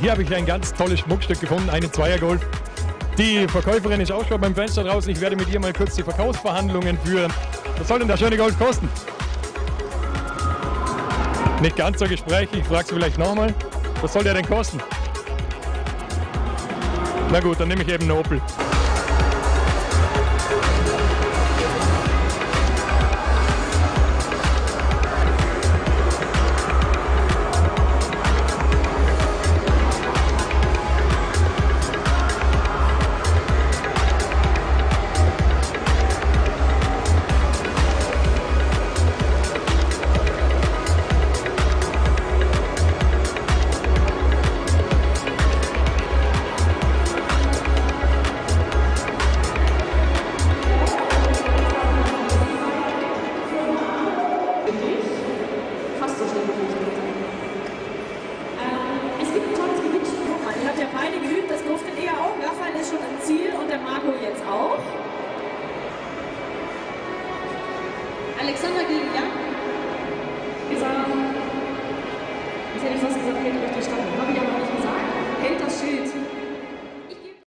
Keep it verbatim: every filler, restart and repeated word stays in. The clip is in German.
Hier habe ich ein ganz tolles Schmuckstück gefunden, einen Zweiergolf. Die Verkäuferin ist auch schon beim Fenster draußen. Ich werde mit ihr mal kurz die Verkaufsverhandlungen führen. Was soll denn der schöne Golf kosten? Nicht ganz so gesprächig, ich frage sie vielleicht nochmal. Was soll der denn kosten? Na gut, dann nehme ich eben einen Opel. Alexander gegen Jan. Jetzt hätte ich fast gesagt, kennt euch die Stadt. Habe ich aber nicht gesagt. Kennt das Schild.